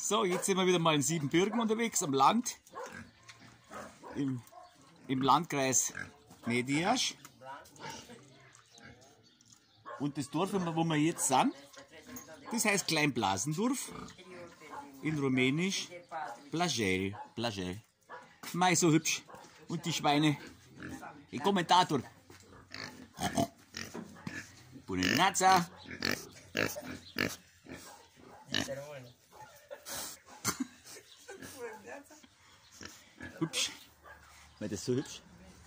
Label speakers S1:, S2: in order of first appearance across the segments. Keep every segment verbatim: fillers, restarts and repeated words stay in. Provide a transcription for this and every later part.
S1: So, jetzt sind wir wieder mal in Siebenbürgen unterwegs, am Land. Im, im Landkreis Mediasch. Und das Dorf, wo wir jetzt sind, das heißt Kleinblasendorf. In Rumänisch Blajel. Blajel. Mei, so hübsch. Und die Schweine. Der Kommentator. Bună. Hübsch. War das so hübsch?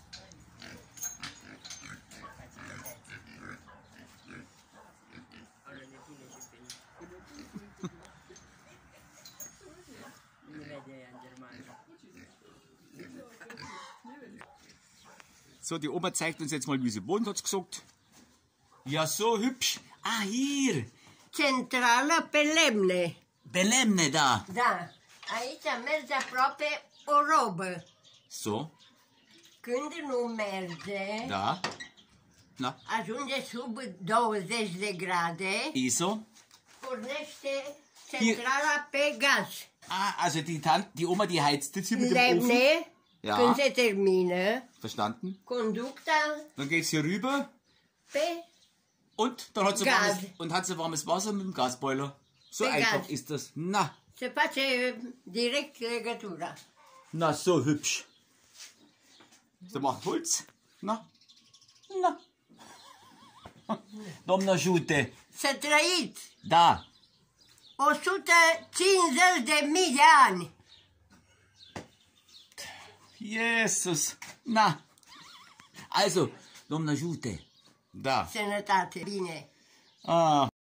S1: So, die Oma zeigt uns jetzt mal, wie sie wohnt, hat sie gesagt. Ja, so hübsch. Ah, hier.
S2: Centrală pe lemne.
S1: Pe lemne, da.
S2: Da. Aici merge aproape o robă.
S1: So.
S2: Când nu merge,
S1: Da. Na.
S2: ajunge sub douăzeci de grade,
S1: ISO.
S2: pornește centrala pe gaz.
S1: Ah, also die, Tante, die Oma, die heizt jetzt hier mit dem Ofen.
S2: Lemne,
S1: Ja.
S2: când se termină,
S1: Verstanden?
S2: conducta
S1: Dann geht's hier rüber
S2: pe
S1: und dann hat sie
S2: Gas.
S1: warmes, und hat sie warmes Wasser mit dem Gasboiler. So
S2: Pe
S1: einfach
S2: Gas.
S1: ist das. Na,
S2: se face direct legătura.
S1: na, so hübsch. Sie macht Holz. Na, na. Doamne ajute.
S2: Să trăiți
S1: Da.
S2: o sută cincizeci de mii de ani.
S1: Jesus. Na. Also, Doamne ajute. Da.
S2: Sănătate, bine.
S1: Ah.